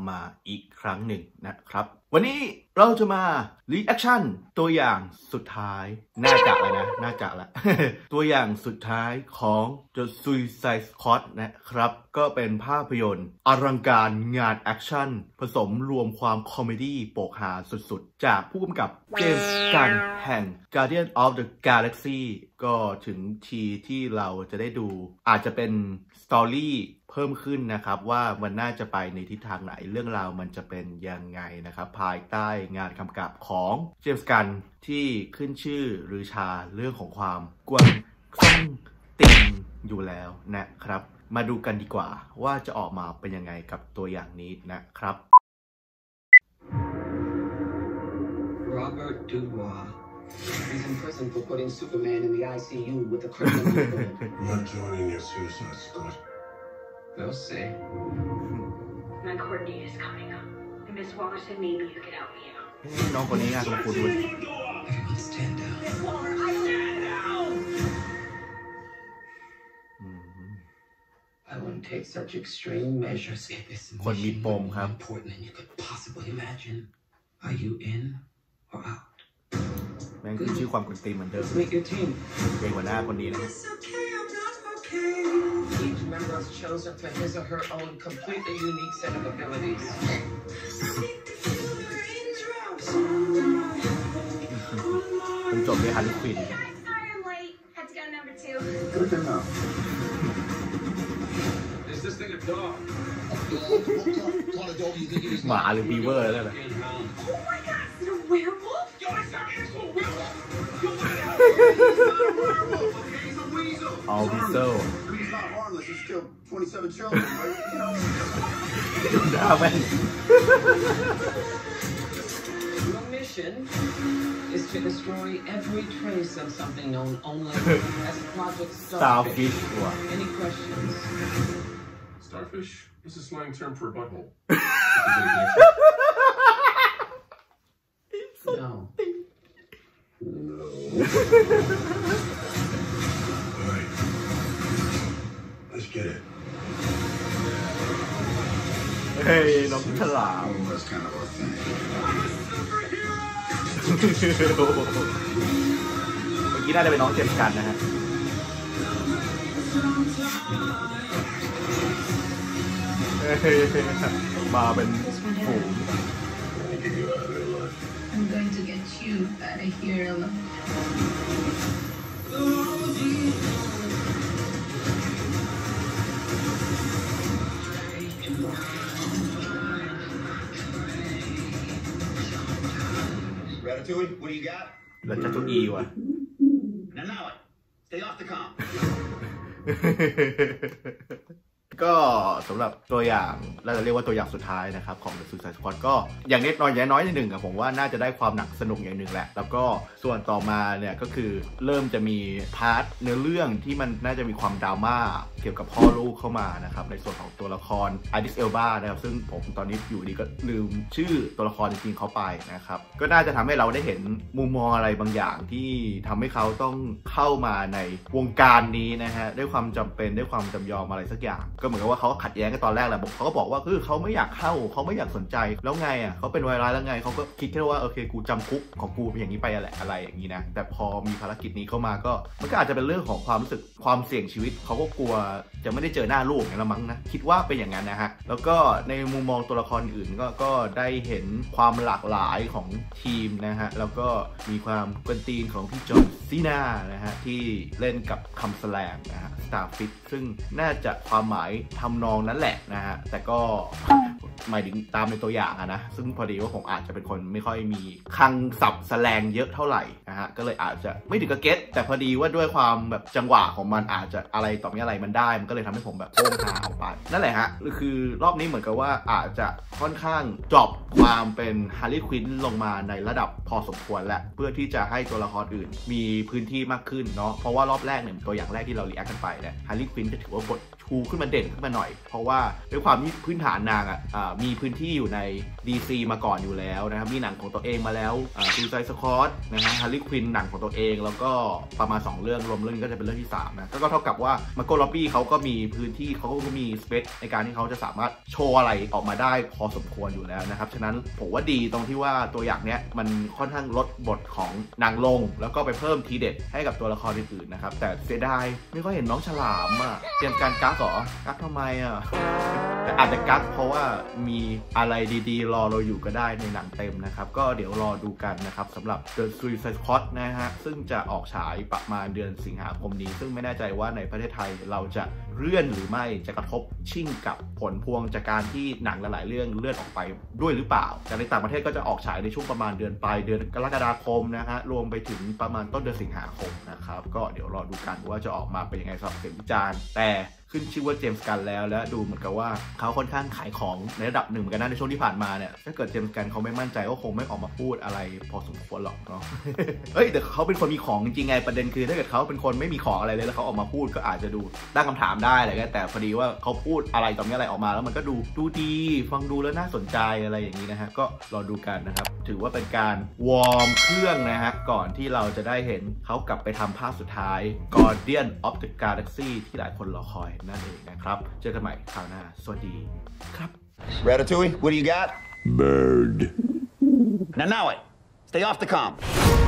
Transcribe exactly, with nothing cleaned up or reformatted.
มาอีกครั้งหนึ่งนะครับวันนี้เราจะมารีแอคชั่นตัวอย่างสุดท้ายน่าจะแล้วนะน่าจะละ ตัวอย่างสุดท้ายของ The Suicide Squad นะครับก็เป็นภาพยนตร์อลังการงานแอคชั่นผสมรวมความคอมเมดี้โปกฮาสุดๆจากผู้กำกับเจมส์กันแห่ง Guardian of the Galaxy ก็ถึงทีที่เราจะได้ดูอาจจะเป็นสตอรี่เพิ่มขึ้นนะครับว่ามันน่าจะไปในทิศทางไหนเรื่องราวมันจะเป็นยังไงนะครับภายใต้งานกำกับของเจมส์กันที่ขึ้นชื่อหรือชาเรื่องของความกวนส้งติงอยู่แล้วนะครับมาดูกันดีกว่าว่าจะออกมาเป็นยังไงกับตัวอย่างนี้นะครับ Robert Dubois He's in prison for putting Superman in the I C U with a criminal record. I'm not joining your Suicide Squad. We'll see. My court date is coming up. And Miss Waller said maybe you could help me out. น้องคนนี้น่าคุ้นๆด้วย Everyone stand down. Miss Waller, I stand down! I wouldn't take such extreme measures if this mission was more important than you could possibly imagine. Are you in or out? แม่งคือชื่อความกวนตีนเหมือนเดิม Make your team. เป็นหัวหน้าคนนี้นะ Each member is chosen for his or her own completely unique set of abilities. มันจบด้วยฮันนี่ควิน Sorry I'm late. Had to go to number two. Good to know. Is this thing a dog? What kind of dog do you think it is? หมาหรือบีเวอร์แล้วนะ Oh my god, is it a werewolf? Yo, it's not it's a werewolf. Yo, what the hell? He's not a werewolf, okay? He's a weasel. เอาวิโซ่ He's not harmless. He's killed twenty-seven children, right? You know. ด่าแม่ง Your mission is to destroy every trace of something known only as Project Starfish Starfish. ว่ะ Any questions? Starfish? It's a slang term for a butthole. No. No. All right. Let's get it. เฮ้ยน้องฉลาม Oh, that's kind of our thing. เมื่อกี้น่าจะเป็นน้องเจมส์กันนะฮะมาเป็นฝูง I'm going to get you out of here alone. Ratatouille, what do you got? แล้วจะตัวอีว่ะ Now, now it. Stay off the comm. ก็สำหรับตัวอย่างเราจะเรียกว่าตัวอย่างสุดท้ายนะครับของ The Suicide Squad ก็อย่างนิดน้อยอย่างน้อยนิดหนึ่งอะผมว่าน่าจะได้ความหนักสนุกอย่างหนึ่งแหละแล้วก็ส่วนต่อมาเนี่ยก็คือเริ่มจะมีพาร์ทเนื้อเรื่องที่มันน่าจะมีความดราม่าเกี่ยวกับพ่อลูกเข้ามานะครับในส่วนของตัวละครไอดิสเอลบานะครับซึ่งผมตอนนี้อยู่ดีก็ลืมชื่อตัวละครจริงๆเขาไปนะครับก็น่าจะทำให้เราได้เห็นมุมมองอะไรบางอย่างที่ทำให้เขาต้องเข้ามาในวงการนี้นะฮะด้วยความจำเป็นด้วยความจำยอมอะไรสักอย่างก็เหมือนกับว่าเขาขัดแย้งกันตอนแรกแหละเขาก็บอกว่าคือเขาไม่อยากเข้าเขาไม่อยากสนใจแล้วไงอ่ะเขาเป็นไวรัสแล้วไงเขาก็คิดแค่ว่าโอเคกูจำคุกของกูเป็นอย่างนี้ไปอะไรอะไรอย่างนี้นะแต่พอมีภารกิจนี้เข้ามาก็มันก็อาจจะเป็นเรื่องของความรู้สึกความเสี่ยงชีวิตเขาก็กลัวจะไม่ได้เจอหน้าลูกอย่างนั้นมั้งนะคิดว่าเป็นอย่างนั้นนะฮะแล้วก็ในมุมมองตัวละครอื่นก็ก็ได้เห็นความหลากหลายของทีมนะฮะแล้วก็มีความกวนตีนของพี่จอห์นซีนานะฮะที่เล่นกับคำแสลงนะฮะ Starfish ซึ่งน่าจะความหมายทำนองนั้นแหละนะฮะแต่ก็หมายถึงตามในตัวอย่างอะนะซึ่งพอดีว่าผมอาจจะเป็นคนไม่ค่อยมีคลังศัพท์แสลงเยอะเท่าไหร่นะฮะก็เลยอาจจะไม่ถึงกับเก็ตแต่พอดีว่าด้วยความแบบจังหวะของมันอาจจะอะไรต่อมีอะไรมันได้มันก็เลยทำให้ผมแบบโค้งหาออกไปนั่นแหละฮะคือรอบนี้เหมือนกับว่าอาจจะค่อนข้างจบความเป็นฮาร์ลีย์ควินลงมาในระดับพอสมควรแล้วเพื่อที่จะให้ตัวละครอื่นมีพื้นที่มากขึ้นเนาะเพราะว่ารอบแรกเนี่ยตัวอย่างแรกที่เรารีแอคกันไปเนี่ยฮาร์ลีย์ควินจะถือว่าบทชูขึ้นมาเด่นขึ้นมาหน่อยเพราะว่าด้วยความที่พื้นฐานนางอ่ะมีพื้นที่อยู่ใน ดี ซี มาก่อนอยู่แล้วนะครับมีหนังของตัวเองมาแล้วซูไซด์สควอตนะฮะฮาร์ลีควินหนังของตัวเองแล้วก็ประมาณสองเรื่องรวมเรื่องก็จะเป็นเรื่องที่สามนะก็เท่ากับว่ามาโกลล็อบบี้เขาก็มีพื้นที่เขาก็มีสเปซในการที่เขาจะสามารถโชว์อะไรออกมาได้พอสมควรอยู่แล้วนะครับฉะนั้นผมว่าดีตรงที่ว่าตัวอย่างเนี้ยมันค่อนข้างลดบทของนางลงแล้วก็ไปเพิ่มทีเด็ดให้กับตัวละครอื่นๆนะครับแต่เสียดายไม่ค่อยเห็นน้องฉลามอ่ะเตรียมการกักเหรอกักทำไมอ่ะแต่อาจจะกักเพราะว่ามีอะไรดีๆรอเราอยู่ก็ได้ในหนังเต็มนะครับก็เดี๋ยวรอดูกันนะครับสำหรับ The Suicide Squad นะฮะซึ่งจะออกฉายประมาณเดือนสิงหาคมนี้ซึ่งไม่แน่ใจว่าในประเทศไทยเราจะเลื่อนหรือไม่จะกระทบชิ่งกับผลพวงจากการที่หนังหลายๆเรื่องเลื่อนออกไปด้วยหรือเปล่าแต่ในต่างประเทศก็จะออกฉายในช่วงประมาณเดือนปลายเดือนกรกฎาคมนะฮะรวมไปถึงประมาณต้นเดือนสิงหาคมนะครับก็เดี๋ยวรอดูกันว่าจะออกมาเป็นยังไงสำหรับเสียงวิจารณ์แต่ขึ้นชื่อว่าเจมส์กันแล้วและดูเหมือนกับว่าเขาค่อนข้างขายของในระดับหนึ่งเหมือนกันนะในช่วงที่ผ่านมาเนี่ยถ้าเกิดเจมส์กันเขาไม่มั่นใจก็คงไม่ออกมาพูดอะไรพอสมควรหรอกเนาะ เฮ้ยแต่เขาเป็นคนมีของจริงไงประเด็นคือถ้าเกิดเขาเป็นคนไม่มีของอะไรเลยแล้วเขาออกมาพูดก็อาจจะดูตั้งคำถามได้อะไรก็แต่พอดีว่าเขาพูดอะไรต่อมีอะไรออกมาแล้วมันก็ดูดูดีฟังดูแล้วน่าสนใจอะไรอย่างนี้นะฮะก็รอดูกันนะครับถือว่าเป็นการวอร์มเครื่องนะฮะก่อนที่เราจะได้เห็นเขากลับไปทำภาคสุดท้าย Guardian of the Galaxy ที่หลายคนรอคอยนั่นเองนะครับเจอกันใหม่คราวหน้าสวัสดีครับ Ratatouille, what do you got? Bird. Now, now it. Stay off the comm.